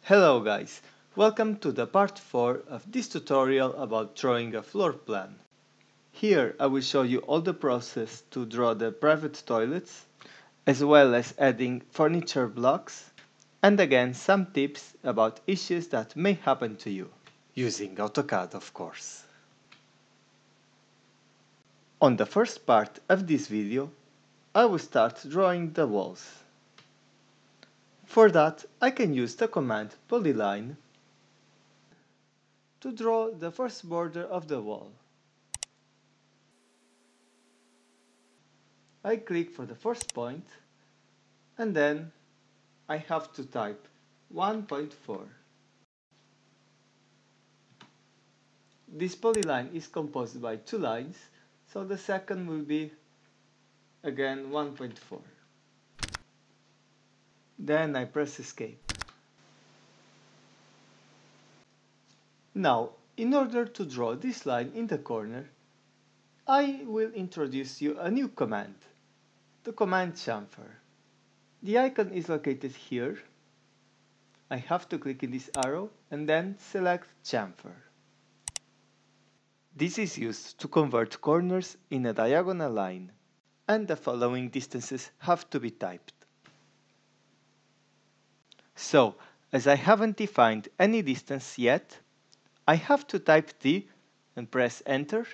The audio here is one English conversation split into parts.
Hello guys, welcome to the part 4 of this tutorial about drawing a floor plan. Here I will show you all the process to draw the private toilets, as well as adding furniture blocks, and again some tips about issues that may happen to you, using AutoCAD of course. On the first part of this video, I will start drawing the walls. For that, I can use the command polyline to draw the first border of the wall. I click for the first point, and then I have to type 1.4. This polyline is composed by two lines, so the second will be again 1.4. Then I press escape. Now, in order to draw this line in the corner, I will introduce you a new command, the command CHAMFER. The icon is located here. I have to click in this arrow and then select CHAMFER. This is used to convert corners in a diagonal line, and the following distances have to be typed. So, as I haven't defined any distance yet, I have to type D and press enter.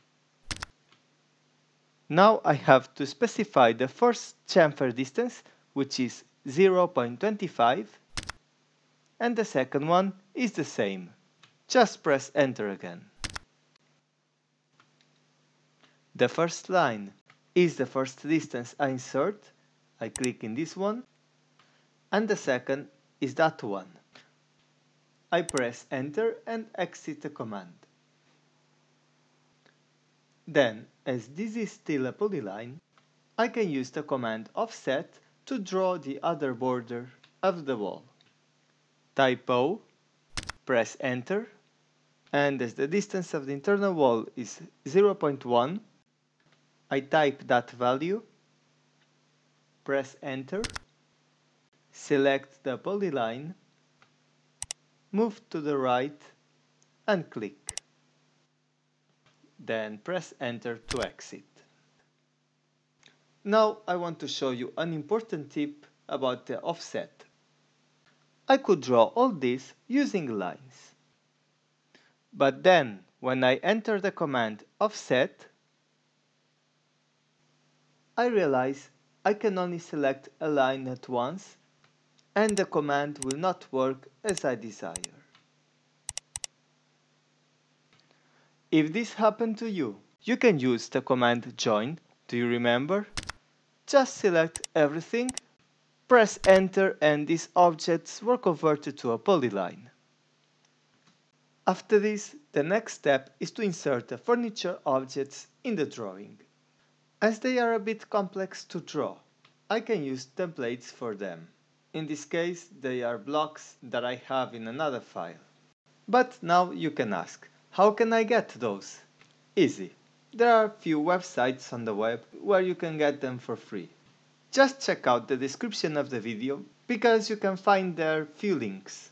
Now I have to specify the first chamfer distance, which is 0.25, and the second one is the same. Just press enter again. The first line is the first distance I insert. I click in this one, and the second is that one. I press enter and exit the command. Then, as this is still a polyline, I can use the command offset to draw the other border of the wall. Type O, press enter, and as the distance of the internal wall is 0.1, I type that value, press enter, select the polyline, move to the right and click. Then press enter to exit. Now I want to show you an important tip about the offset. I could draw all this using lines. But then, when I enter the command offset, I realize I can only select a line at once, and the command will not work as I desire. If this happened to you, you can use the command join. Do you remember? Just select everything, press enter, and these objects were converted to a polyline. After this, the next step is to insert the furniture objects in the drawing. As they are a bit complex to draw, I can use templates for them. In this case, they are blocks that I have in another file. But now you can ask, how can I get those? Easy. There are a few websites on the web where you can get them for free. Just check out the description of the video, because you can find there few links.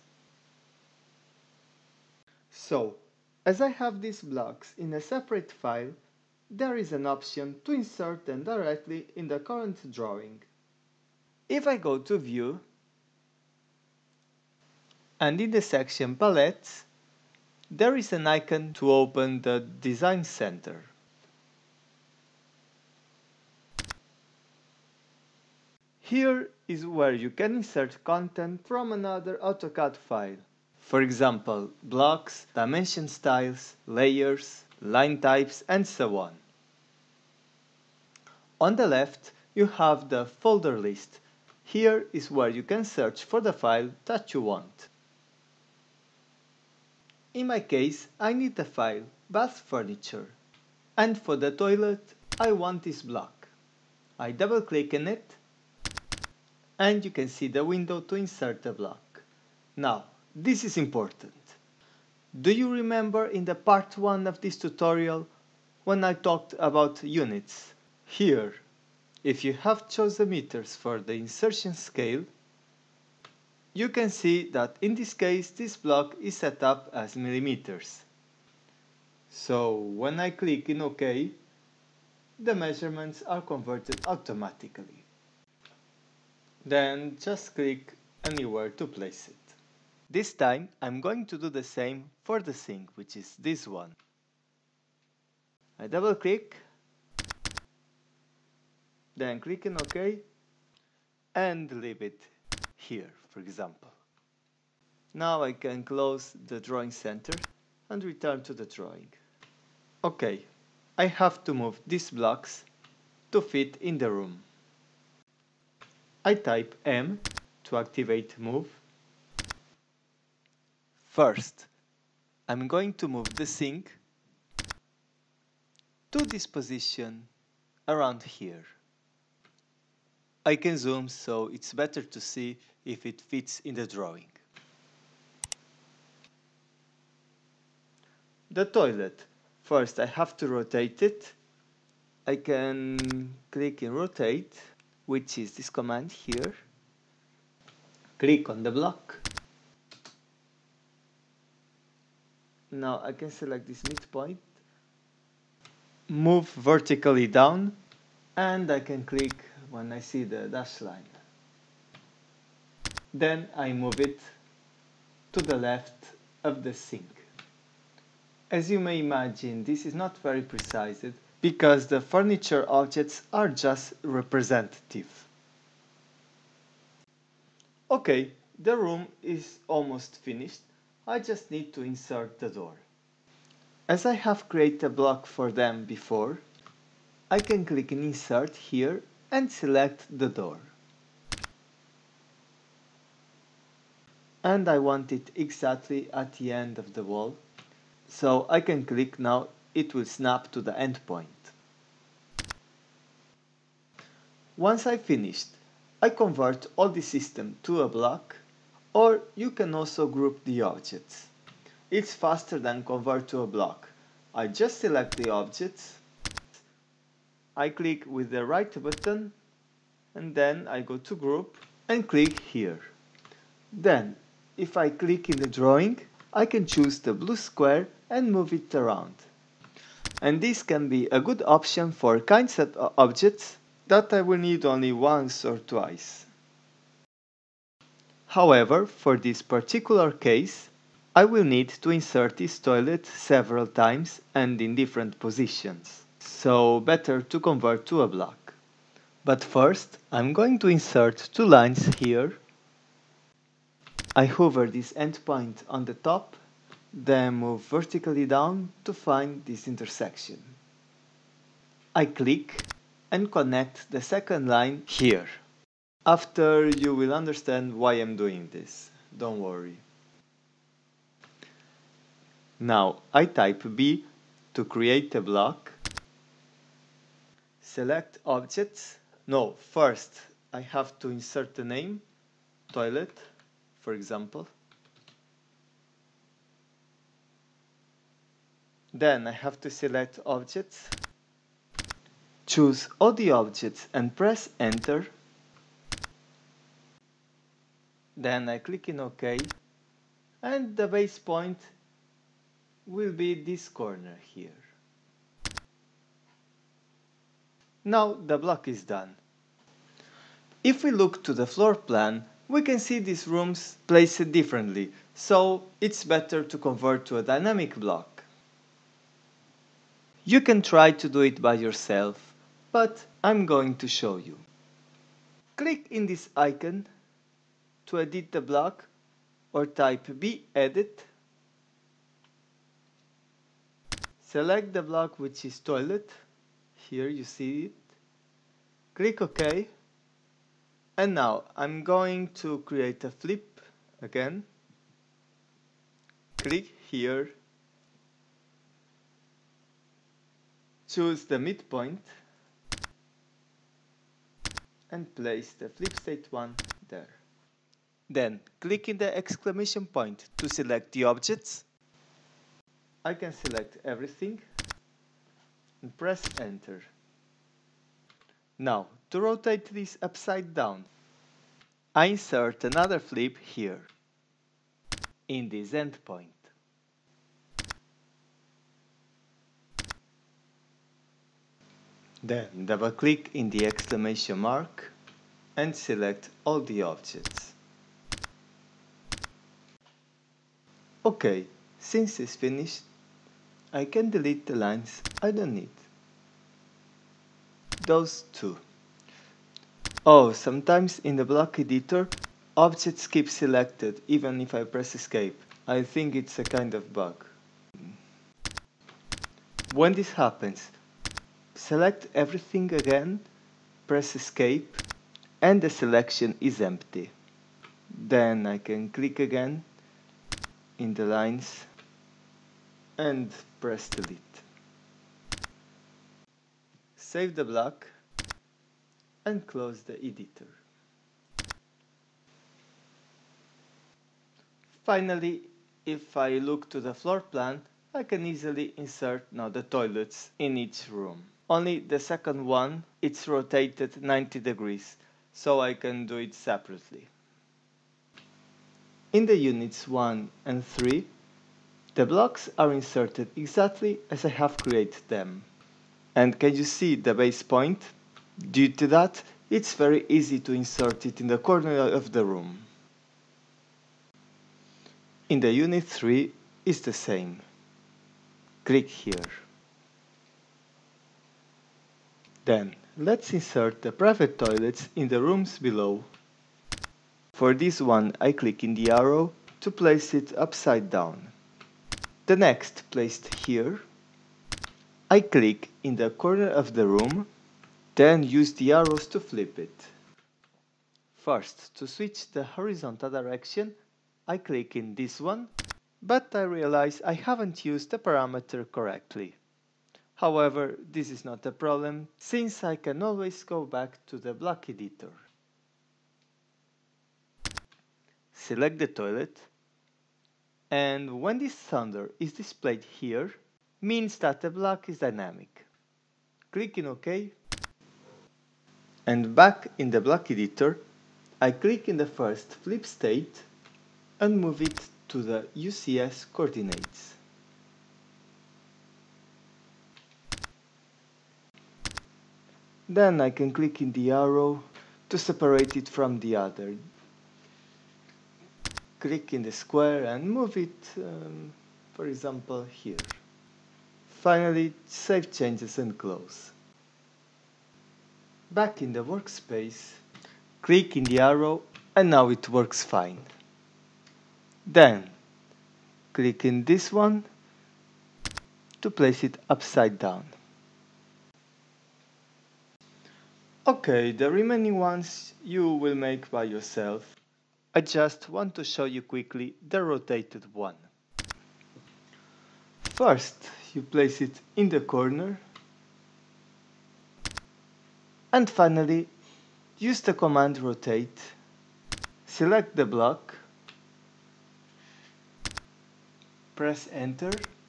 So, as I have these blocks in a separate file, there is an option to insert them directly in the current drawing. If I go to View, and in the section Palettes, there is an icon to open the Design Center. Here is where you can insert content from another AutoCAD file. For example, blocks, dimension styles, layers, line types, and so on. On the left, you have the folder list. Here is where you can search for the file that you want. In my case, I need the file Bath Furniture. And for the toilet, I want this block. I double-click on it, and you can see the window to insert the block. Now, this is important. Do you remember in the part 1 of this tutorial when I talked about units? Here, if you have chosen meters for the insertion scale, You can see that in this case this block is set up as millimeters. So when I click in OK, the measurements are converted automatically. Then just click anywhere to place it. This time I'm going to do the same for the sink, which is this one. I double click, then click in OK, and leave it here, for example. Now I can close the drawing center and return to the drawing. OK, I have to move these blocks to fit in the room. I type M to activate move. First, I'm going to move the sink to this position around here. I can zoom so it's better to see if it fits in the drawing. The toilet. First I have to rotate it. I can click in rotate, which is this command here. Click on the block. Now I can select this midpoint, move vertically down, and I can click when I see the dash line. Then I move it to the left of the sink. As you may imagine, this is not very precise because the furniture objects are just representative. Okay, the room is almost finished. I just need to insert the door. As I have created a block for them before, I can click in Insert here and select the door. And I want it exactly at the end of the wall, so I can click now, it will snap to the end point. Once I finished, I convert all the system to a block, or you can also group the objects. It's faster than convert to a block. I just select the objects, I click with the right button, and then I go to group and click here. Then, if I click in the drawing, I can choose the blue square and move it around. And this can be a good option for kinds of objects that I will need only once or twice. However, for this particular case, I will need to insert this toilet several times and in different positions. So better to convert to a block. But first, I'm going to insert two lines here. I hover this endpoint on the top, then move vertically down to find this intersection. I click and connect the second line here. After you will understand why I'm doing this, don't worry. Now I type B to create a block. Select objects. No, first I have to insert the name, toilet, for example. Then I have to select objects. Choose all the objects and press enter. Then I click in OK, and the base point will be this corner here. Now the block is done. If we look to the floor plan, we can see these rooms placed differently, so it's better to convert to a dynamic block. You can try to do it by yourself, but I'm going to show you. Click in this icon to edit the block, or type B edit. Select the block which is toilet. Here you see it. Click OK. And now I'm going to create a flip again. Click here. Choose the midpoint and place the flip state 1 there. Then click in the exclamation point to select the objects. I can select everything and press enter. Now to rotate this upside down, I insert another flip here, in this endpoint. Then double-click in the exclamation mark and select all the objects. OK, since it's finished, I can delete the lines I don't need. Those two. Oh, sometimes in the block editor, objects keep selected even if I press escape. I think it's a kind of bug. When this happens, select everything again, press escape, and the selection is empty. Then I can click again in the lines and press delete. Save the block and close the editor. Finally, if I look to the floor plan, I can easily insert now the toilets in each room. Only the second one, it's rotated 90 degrees, so I can do it separately. In the units 1 and 3, the blocks are inserted exactly as I have created them. And can you see the base point? Due to that, it's very easy to insert it in the corner of the room. In the unit 3, it's the same. Click here. Then, let's insert the private toilets in the rooms below. For this one, I click in the arrow to place it upside down. The next placed here. I click in the corner of the room, then use the arrows to flip it. First, to switch the horizontal direction, I click in this one, but I realize I haven't used the parameter correctly. However, this is not a problem, since I can always go back to the block editor. Select the toilet, and when this thunder is displayed here, means that the block is dynamic. Click in OK, and back in the block editor, I click in the first flip state and move it to the UCS coordinates. Then I can click in the arrow to separate it from the other. Click in the square and move it, for example, here. Finally, save changes and close. Back in the workspace, click in the arrow and now it works fine. Then, click in this one to place it upside down. OK, the remaining ones you will make by yourself. I just want to show you quickly the rotated one. First, you place it in the corner. And finally, use the command rotate. Select the block. Press enter.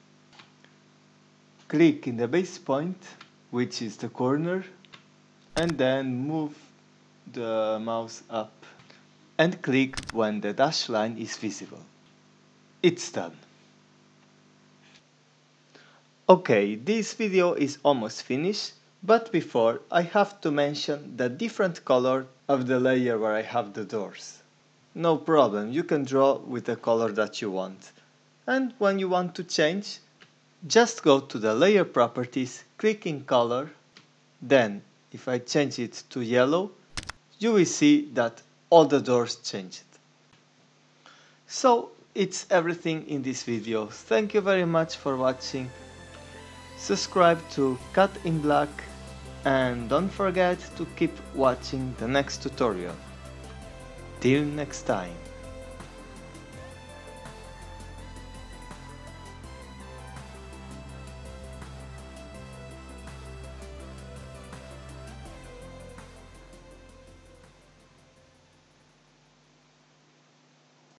Click in the base point, which is the corner, and then move the mouse up and click when the dashed line is visible. It's done. OK, this video is almost finished, but before I have to mention the different color of the layer where I have the doors. No problem, you can draw with the color that you want. And when you want to change, just go to the layer properties, click in color, then if I change it to yellow, you will see that all the doors changed. So it's everything in this video. Thank you very much for watching. Subscribe to Cut in Black and don't forget to keep watching the next tutorial. Till next time.